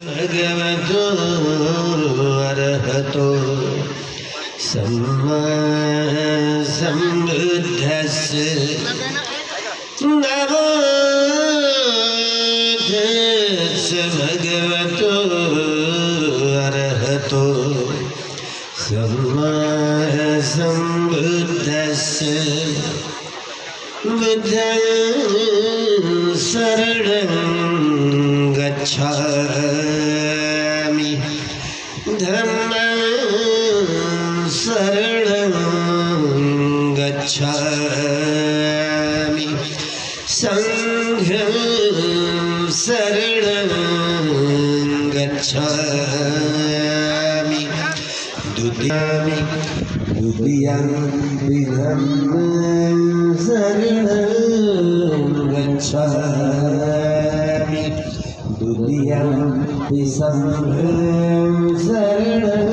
भगवतो अरहतो सम्मा सम्बुद्धस्स नमो तस्स भगवतो अरहतो सम्मा सम्बुद्धस्स बुद्धं शरणं गच्छामि धम्मं शरणं गच्छामि संघं शरणं गच्छामि द्वितीयं धम्मं शरणं गच्छामि द्वितीयं संघं शरणं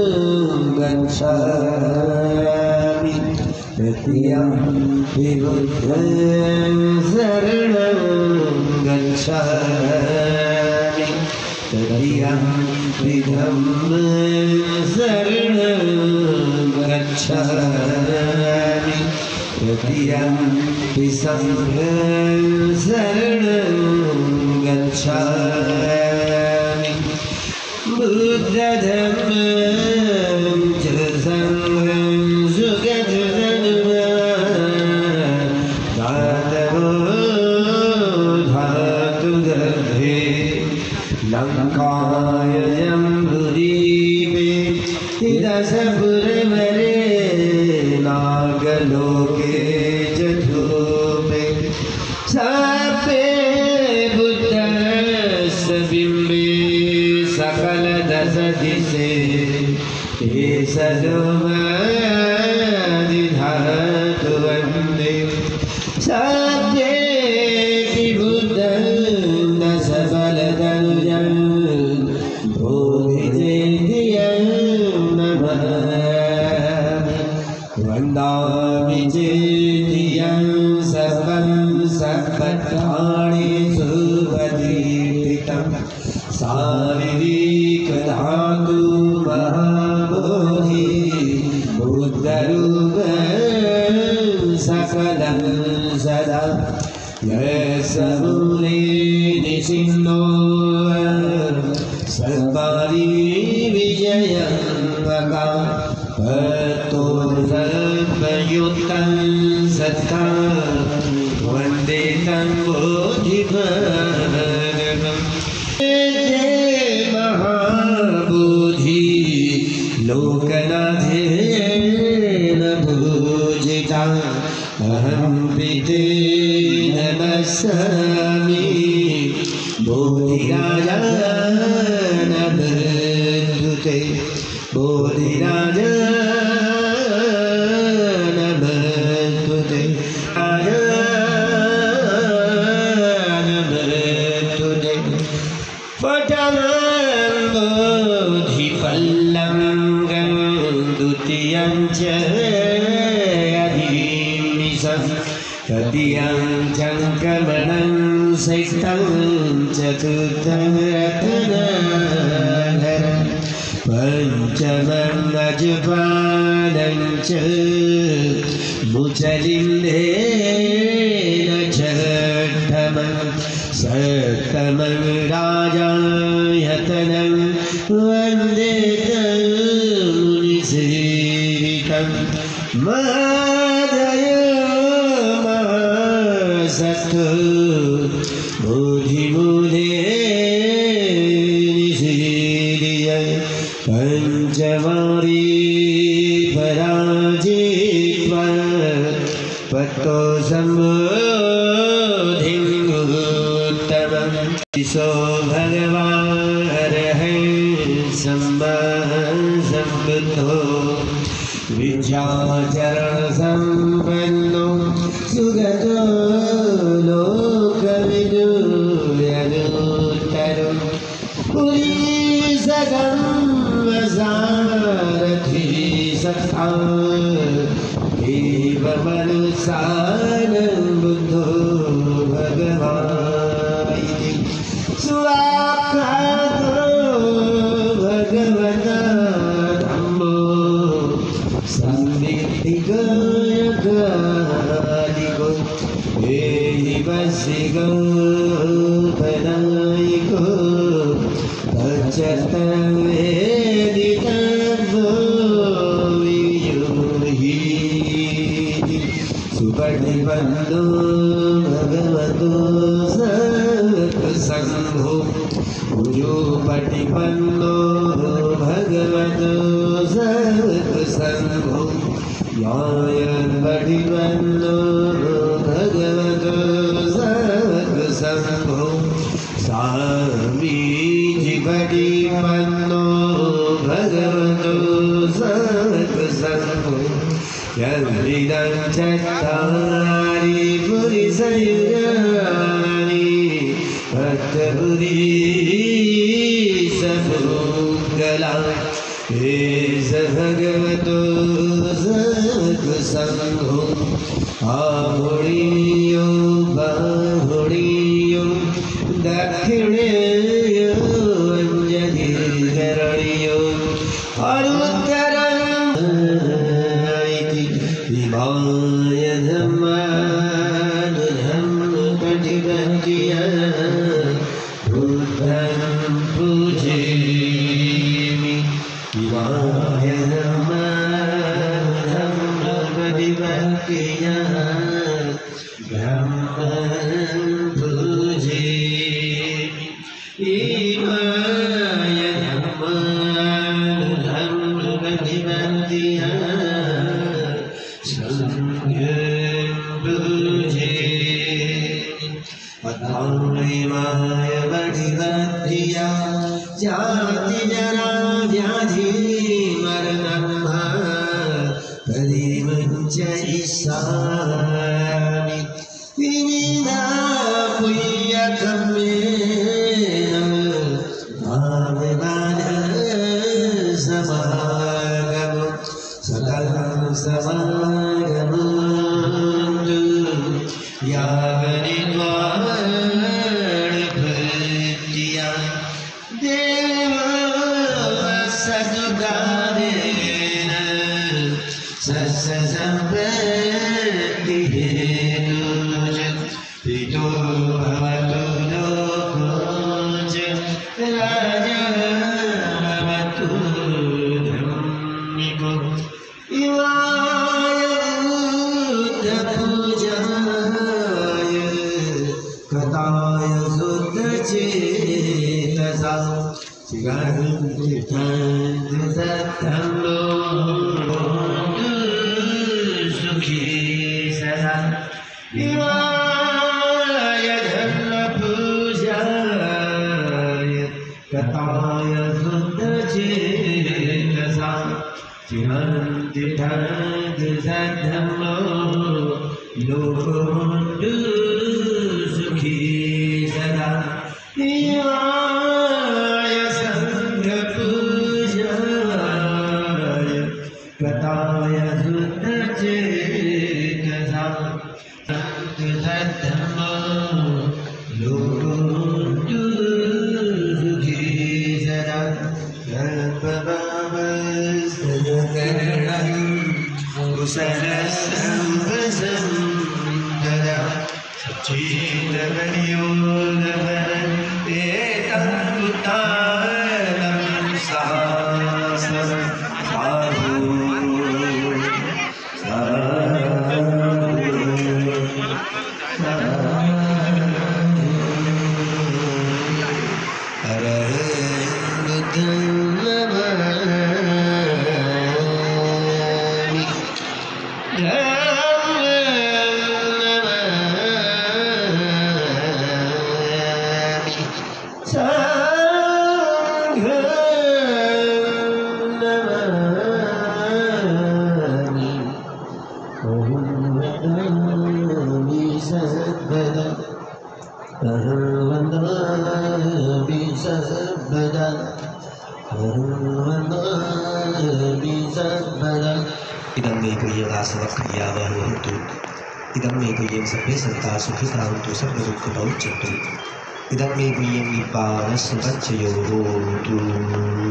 गच्छामि तृतीयं बुद्धं शरणं गच्छामि तृतीयं धम्मं शरणं गच्छामि तृतीयं संघं शरणं गच्छामि बुद्धधम्मं च संघं सुगतधर्मं धातु गर्भे लंकायां भूरिपे दशपुरवरे नागलोके चतुर्भे सापे बुद्धस्य बिम्बे सकल दश दिशे ते सर्वधिधातु वन्दे सत्ये बुद्धं दश बलधनुजं बोधिचेन्द्रियं नमामि वन्दामि चेन्द्रियं सर्वं सर्वत्राणि सुवतीर्थितं शारीरिकधातु महाबोधि बुद्धरूपं सकलं सदा यस्मूले निसिन्नो सर्वारि विजयं वका भक्तो सर्वयुक्तं सत्ता वन्दे तं बोधिभगवम् महाबोधि लोकनाथेन पूजिता अहं पिते नमस्यामि बोधिराजा नमस्तुते बोधिराजा नमस्तुते नमस्तुते पठनं बोधिपल्लवं द्वितीयं च अधीनिशं तृतीयं चङ्कमणं षष्ठं चतुर्थं रत्नाकरं पंचमं अजपानं च मुचलिन्देन षष्ठमं सप्तमं राजायतनं वन्दे तं मुनिसेवितं सत्तु बोधिमूले निषेधय पंचवारी पराजित्वा पत्तो सम्बोधिं उत्तमं दिशो भगवान् अरहं सम्मा सम्बुद्धो विद्याचरण संपन्नो सुगतो लोकविदुर्यनुत्तरं पुरीशकं वसारथि सत्ता एवमनुसानं बुद्धो भगवान् स्वाख्यातो अचतवेदितव्यो वियोहि सुपटिपन्नो भगवतो सत्सङ्घो गुरुपटिपन्नो भगवतो सत्सङ्घो यायपटिपन्नो भगवतो सत्सङ्घो स्वामीजी पटिपन्नो भगवतो सत्सङ्घो यद्विदं चत्तारि पुरिसयुगानि भक्तपुरी सभोगला एष भगवतो सत्सङ्घो आहुणीयो बाहुणीयो दक्षिणेयो अंजनीकरणीयो अनुत्तरमिति विमाय धम्मानुधम्मपटिपन्त्या बुद्धं पूजयामि विमाय धम्मानुधम्मपटिपन्त्या ब्रह्मं पूजयामि विमाय धम्मानुधम्मपटिपन्त्या अथामय बढ़िया जाति जरा व्याधि मरणं परिमञ्चयिष्यामि विविधा पुण्यकर्मेण भाववान् समागमो सकलं समागमो यावनिर्वाणभृत्या देवसदुकारेण सत्सम्पत्तिहेतुः पितो भवतु लोको च राजा भवतु धम्मिको इवाय बुद्धपूजाय कथाय शुद्धचेतसा चिरन्तधम्मो सुखी सदा इवाय धर्मपूजाय कथाय शुद्धचेतसा चिरन्तधम्मो लोको सुखी सदा इवाय संघपूजाय कथाय शुद्धचेतसा धम्मो लोको सुखी सदा सर्वभावस्तकरणं कुशलसम्पदं सच्चिदवनियोगवरं एतमुत्तानं सहस्रं साधु इदं मे प्रियदासवक्रियावहन्तु इदं मे प्रियं सर्वे सन्ता सुखितान्तु सर्वदुःखमौच्यन्तु इदं मे प्रियं निप्पानस्सुतच्चयो होतु